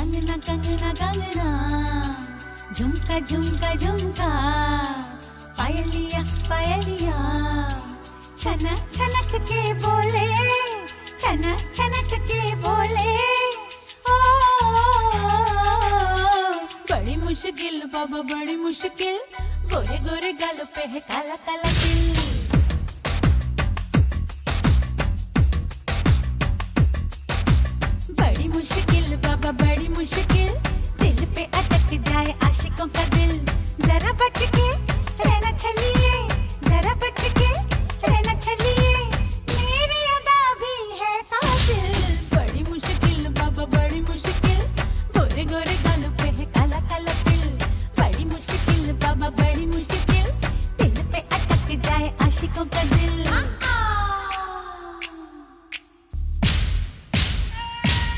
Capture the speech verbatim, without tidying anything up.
कंगना कंगना कंगना, झुमका झुमका झुमका, पायलिया पायलिया, छनक छनक के बोले, छनक छनक के बोले। ओ बड़ी मुश्किल बाबा बड़ी मुश्किल, गोरे गोरे गालों पे है काला काला तिल।